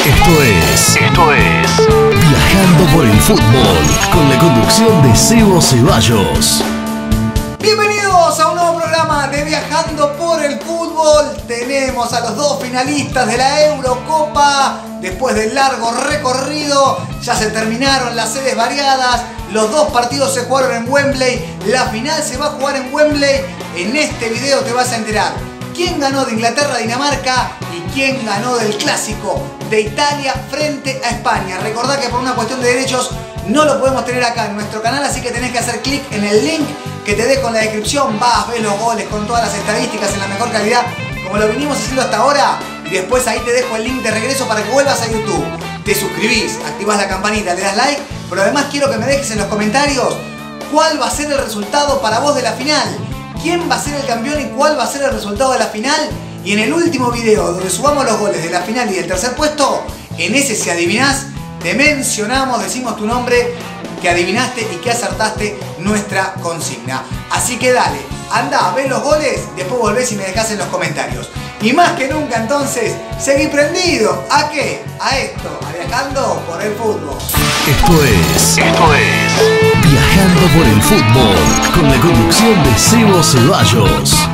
Esto es Viajando por el Fútbol, con la conducción de Sebo Ceballos. Bienvenidos a un nuevo programa de Viajando por el Fútbol. Tenemos a los dos finalistas de la Eurocopa. Después del largo recorrido, ya se terminaron las sedes variadas. Los dos partidos se jugaron en Wembley. La final se va a jugar en Wembley. En este video te vas a enterar quién ganó de Inglaterra a Dinamarca y quién ganó del clásico de Italia frente a España. Recordá que por una cuestión de derechos no lo podemos tener acá en nuestro canal, así que tenés que hacer clic en el link que te dejo en la descripción. Vas, ves los goles con todas las estadísticas en la mejor calidad, como lo vinimos haciendo hasta ahora. Y después ahí te dejo el link de regreso para que vuelvas a YouTube. Te suscribís, activás la campanita, le das like, pero además quiero que me dejes en los comentarios cuál va a ser el resultado para vos de la final. ¿Quién va a ser el campeón y cuál va a ser el resultado de la final? Y en el último video, donde subamos los goles de la final y del tercer puesto, en ese, si adivinás, te mencionamos, decimos tu nombre, que adivinaste y que acertaste nuestra consigna. Así que dale, anda, ves los goles, después volvés y me dejás en los comentarios. Y más que nunca entonces, seguí prendido. ¿A qué? A esto, a Viajando por el Fútbol. Esto es Viajando por el Fútbol, con la conducción de Sebo Ceballos.